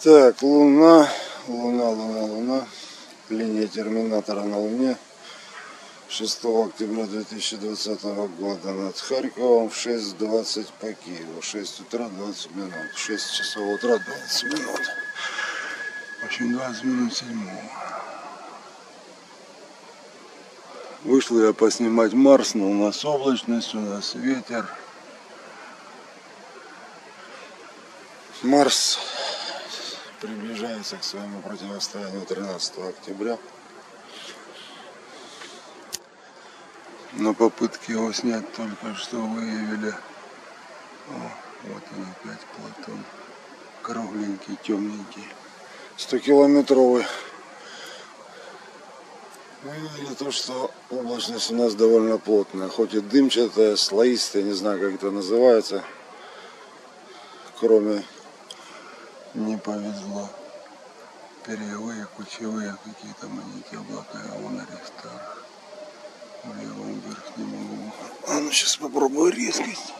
Так, Луна. Линия терминатора на Луне. 6 октября 2020 года над Харьковом в 6:20 по Киеву. 6 утра 20 минут. 6 часов утра 20 минут. В общем, 20 минут 7. Вышел я поснимать Марс, но у нас облачность, у нас ветер. Марс приближается к своему противостоянию 13 октября. Но попытки его снять только что выявили. Вот он опять Платон. Кругленький, темненький. 100-километровый. Выявили то, что облачность у нас довольно плотная. Хоть и дымчатая, слоистая, не знаю, как это называется. Кроме не повезло. Перьевые, кучевые какие-то маленькие облака. А вон Аристарх. В левом верхнем углу. Ну сейчас попробую резкость.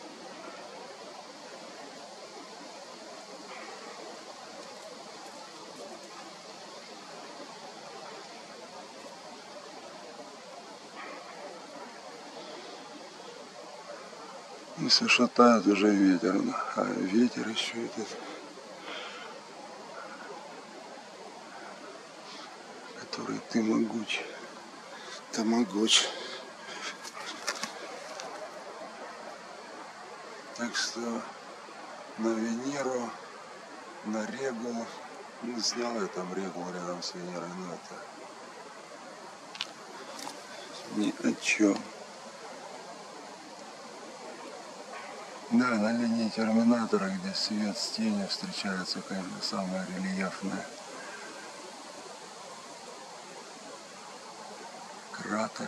Если шатает уже ветер, а ветер еще этот, который ты могуч. Так что на Венеру, на Регу, снял я там Регу рядом с Венерой, но это ни о чем. Да, на линии терминатора, где свет с тенью встречается, конечно, самое рельефное. Кратеры.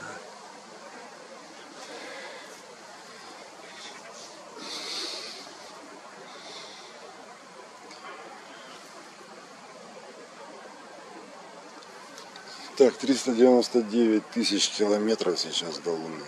Так, 399 тысяч километров сейчас до Луны.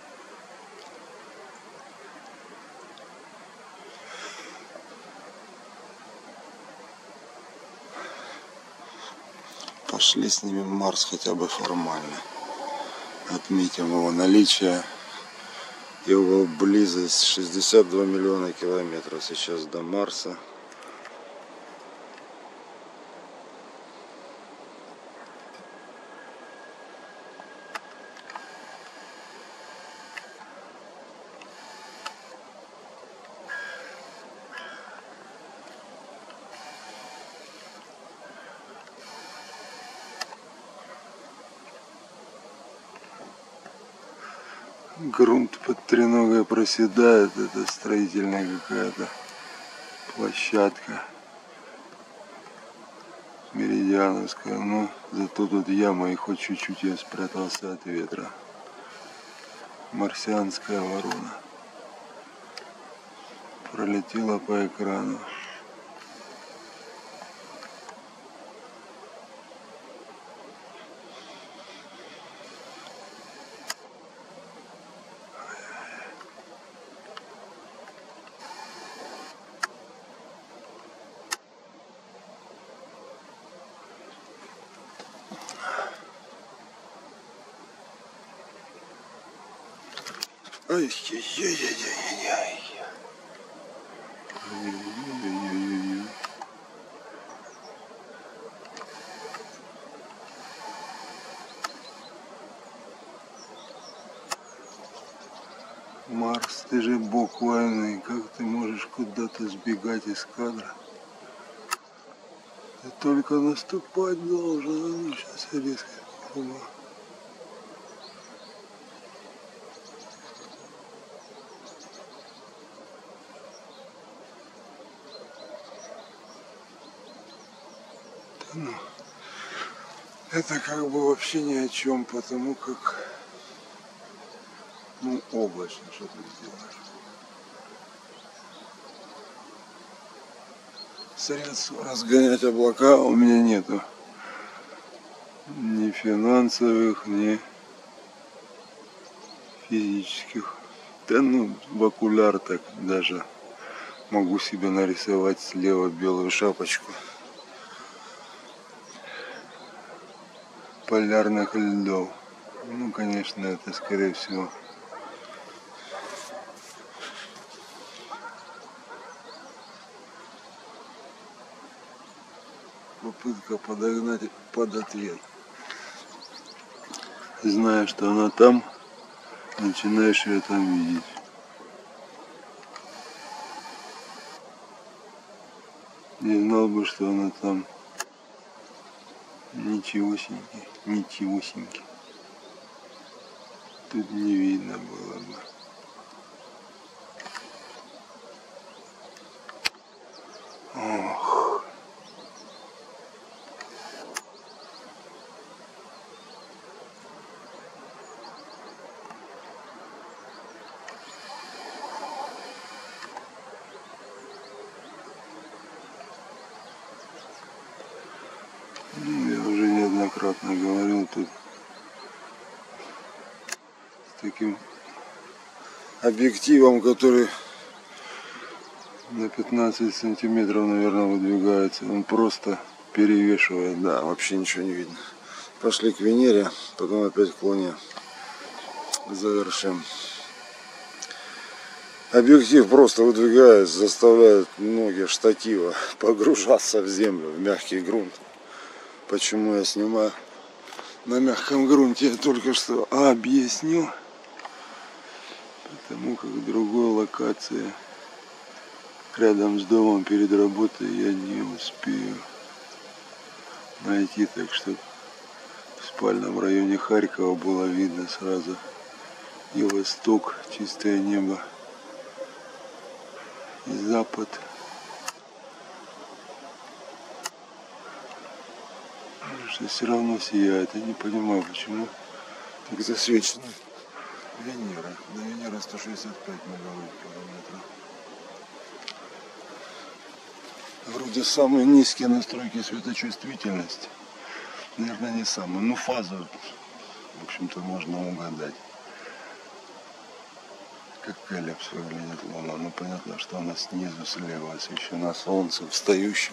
Пошли снимем Марс хотя бы формально. Отметим его наличие. Его близость 62 миллиона километров сейчас до Марса. Грунт под треногой проседает, это строительная какая-то площадка меридиановская, но зато тут яма и хоть чуть-чуть я спрятался от ветра. Марсианская ворона пролетела по экрану. Ай-яй-яй-яй-яй. Марс, ты же буквально, как ты можешь куда-то сбегать из кадра? Ты только наступать должен, сейчас я резко попробую. Ну, это как бы вообще ни о чем, потому как облачно, что ты сделаешь. Средств разгонять облака у меня нету. Ни финансовых, ни физических. Да в окуляр так даже Могу себе нарисовать слева белую шапочку полярных льдов. Ну, конечно, это скорее всего попытка подогнать под ответ. Зная, что она там, начинаешь ее там видеть. Не знал бы, что она там. Ничегосеньки, ничегосеньки. Тут не видно было бы. Ох. Я уже неоднократно говорил, тут с таким объективом, который на 15 сантиметров, наверное, выдвигается, он просто перевешивает, да, вообще ничего не видно. Пошли к Венере, потом опять к Луне. Завершим. Объектив просто выдвигается, заставляет ноги штатива погружаться в землю, в мягкий грунт. Почему я снимаю на мягком грунте, я только что объясню. Потому как другой локации рядом с домом перед работой я не успею найти, так что в спальном районе Харькова было видно сразу и восток, чистое небо, и запад. Что все равно сияет, я не понимаю, почему так засвечено. Венера, до Венеры 165 миллионов километров. Вроде самые низкие настройки светочувствительности. Наверное, не самые, но фазу, в общем-то, можно угадать. Как эллипс выглядит Луна. Ну, понятно, что она снизу слева освещена солнцем встающим.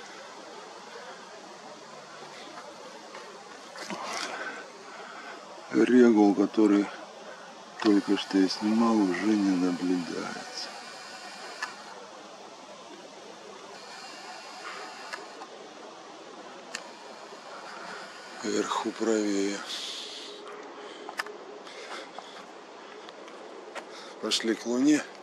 Регул, который только что я снимал, уже не наблюдается. Вверху правее. Пошли к Луне.